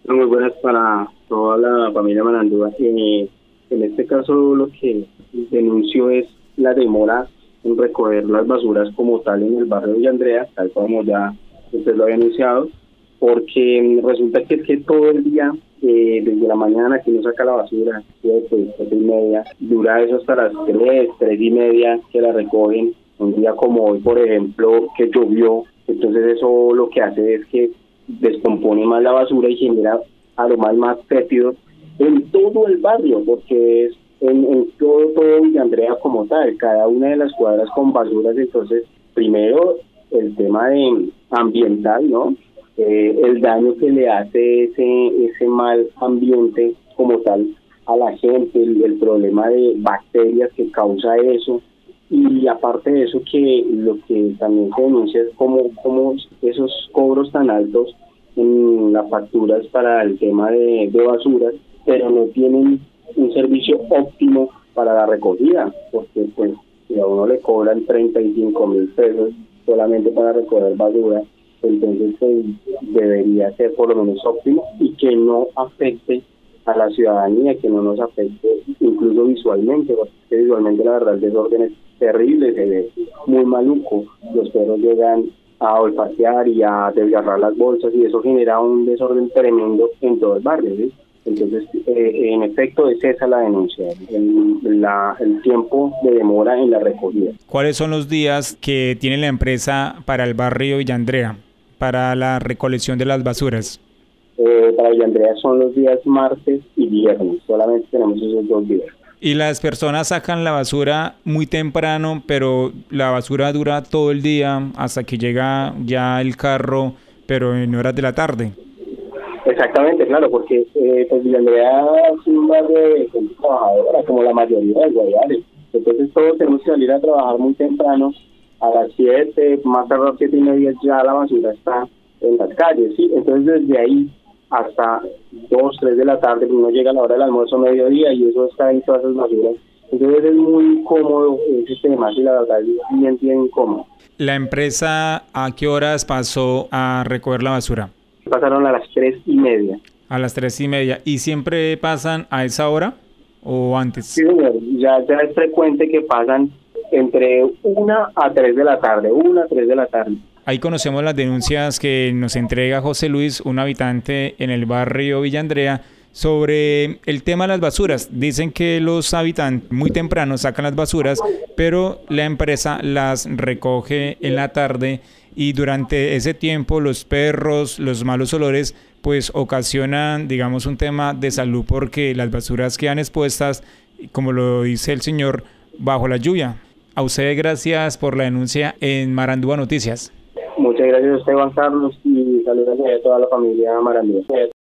Muy buenas para toda la familia Marandúa. En este caso lo que denuncio es la demora en recoger las basuras como tal en el barrio de Villa Andrea, tal como ya usted lo había anunciado, porque resulta que es que todo el día, desde la mañana que uno saca la basura, 7:30, dura eso hasta las 3:30 que la recogen. Un día como hoy, por ejemplo, que llovió, entonces eso lo que hace es que descompone más la basura y genera aromas más fétidos en todo el barrio, porque es en todo Villa Andrea como tal, cada una de las cuadras con basuras. Entonces, primero, el tema de ambiental, ¿no? El daño que le hace ese mal ambiente como tal a la gente, el problema de bacterias que causa eso. Y aparte de eso, que lo que también se denuncia es como esos cobros tan altos en las facturas para el tema de basuras, pero no tienen un servicio óptimo para la recogida, porque pues si a uno le cobran 35.000 pesos solamente para recoger basura, entonces pues, debería ser por lo menos óptimo y que no afecte a la ciudadanía, que no nos afecte incluso visualmente, porque visualmente la verdad el desorden es terrible, se ve muy maluco. Los perros llegan a olfatear y a desgarrar las bolsas y eso genera un desorden tremendo en todo el barrio, ¿sí? Entonces, en efecto, es esa la denuncia, el tiempo de demora en la recogida. ¿Cuáles son los días que tiene la empresa para el barrio Villa Andrea, para la recolección de las basuras? Para Villa Andrea son los días martes y viernes, solamente tenemos esos 2 días. Y las personas sacan la basura muy temprano, pero la basura dura todo el día hasta que llega ya el carro, pero en horas de la tarde. Exactamente, claro, porque pues Villa Andrea es un barrio de gente trabajadora, como la mayoría de Guaviare. Entonces todos tenemos que salir a trabajar muy temprano, a las 7, más tarde a las 7:30 ya la basura está en las calles, ¿sí? Entonces desde ahí hasta 2, 3 de la tarde, uno llega a la hora del almuerzo, mediodía, y eso está en todas esas basuras. Entonces es muy incómodo ese tema, y la verdad es bien incómodo. ¿La empresa a qué horas pasó a recoger la basura? Pasaron a las 3:30. A las 3:30. ¿Y siempre pasan a esa hora o antes? Sí, señor. Ya es frecuente que pasan entre 1 a 3 de la tarde, 1 a 3 de la tarde. Ahí conocemos las denuncias que nos entrega José Luis, un habitante en el barrio Villa Andrea, sobre el tema de las basuras. Dicen que los habitantes muy temprano sacan las basuras, pero la empresa las recoge en la tarde y durante ese tiempo los perros, los malos olores, pues ocasionan, digamos, un tema de salud porque las basuras quedan expuestas, como lo dice el señor, bajo la lluvia. A ustedes gracias por la denuncia en Marandúa Noticias. Muchas gracias a usted, Juan Carlos, y saludos a toda la familia Marandúa.